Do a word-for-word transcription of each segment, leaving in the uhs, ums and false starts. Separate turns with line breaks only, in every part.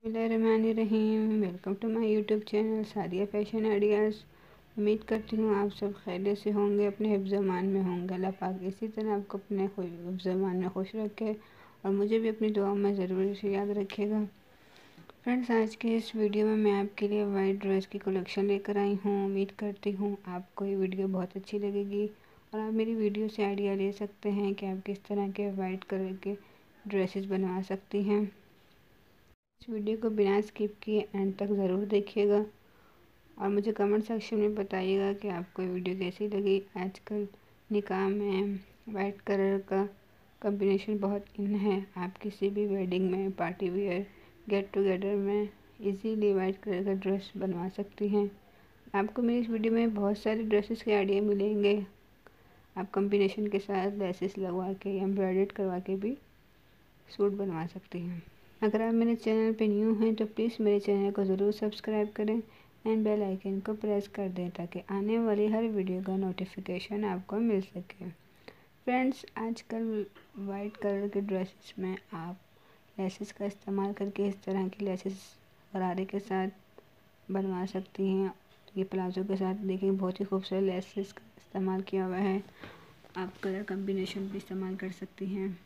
बिस्मिल्लाहिर्रहमानिर्रहीम। Welcome to my YouTube channel Sadiya fashion ideas. उम्मीद करती हूँ आप सब खैरियत से होंगे, अपने हिफ्ज़ अमान में होंगे। अल्लाह पाक इसी तरह आपको अपने हिफ्ज़ अमान में खुश रखे और मुझे भी अपनी दुआ में ज़रूर से याद रखिएगा। फ्रेंड्स, आज के इस वीडियो में मैं आपके लिए वाइट ड्रेस की कलेक्शन लेकर आई हूँ। उम्मीद करती हूँ आपको ये वीडियो बहुत अच्छी लगेगी और आप मेरी वीडियो से आइडिया ले सकते हैं कि आप किस तरह के वाइट कलर के ड्रेसेस बनवा सकती हैं। इस वीडियो को बिना स्किप किए एंड तक ज़रूर देखिएगा और मुझे कमेंट सेक्शन में बताइएगा कि आपको ये वीडियो कैसी लगी। आजकल निकाह में वाइट कलर का कॉम्बिनेशन बहुत इन है। आप किसी भी वेडिंग में, पार्टी वियर, गेट टुगेदर में इजीली वाइट कलर का ड्रेस बनवा सकती हैं। आपको मेरी इस वीडियो में बहुत सारे ड्रेसेस के आइडिया मिलेंगे। आप कॉम्बिनेशन के साथ लेसेस लगवा के, एम्ब्रॉयडर्ड करवा के भी सूट बनवा सकती हैं। अगर आप मेरे चैनल पे न्यू हैं तो प्लीज़ मेरे चैनल को ज़रूर सब्सक्राइब करें एंड बेल आइकन को प्रेस कर दें ताकि आने वाली हर वीडियो का नोटिफिकेशन आपको मिल सके। फ्रेंड्स, आजकल वाइट कलर के ड्रेसेस में आप लेसेस का इस्तेमाल करके इस तरह की लेसेस गरारे के साथ बनवा सकती हैं। ये प्लाजो के साथ देखिए बहुत ही खूबसूरत लेसेस का इस्तेमाल किया हुआ है। आप कलर कॉम्बिनेशन भी इस्तेमाल कर सकती हैं।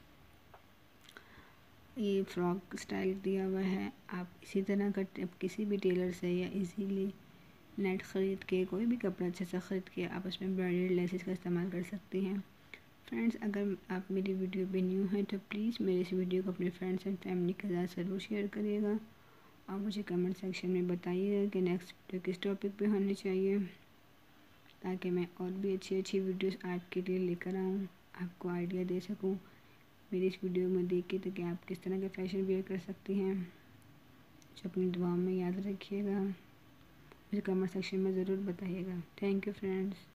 ये फ्रॉक स्टाइल दिया हुआ है। आप इसी तरह का किसी भी टेलर से या इजीली नेट ख़रीद के, कोई भी कपड़ा अच्छे से ख़रीद के आप उसमें एम्ब्रॉयडर्ड लेसेस का इस्तेमाल कर सकती हैं। फ्रेंड्स, अगर आप मेरी वीडियो पे न्यू हैं तो प्लीज़ मेरे इस वीडियो को अपने फ्रेंड्स एंड फैमिली के साथ ज़रूर शेयर करिएगा और मुझे कमेंट सेक्शन में बताइएगा कि नेक्स्ट वीडियो किस टॉपिक पे होनी चाहिए ताकि मैं और भी अच्छी अच्छी वीडियोस आपके लिए लेकर आऊँ, आपको आइडिया दे सकूँ मेरी इस वीडियो में देख के ताकि आप किस तरह के फैशन वेयर कर सकती हैं। जो अपनी दुआओं में याद रखिएगा, मुझे कमेंट सेक्शन में ज़रूर बताइएगा। Thank you friends.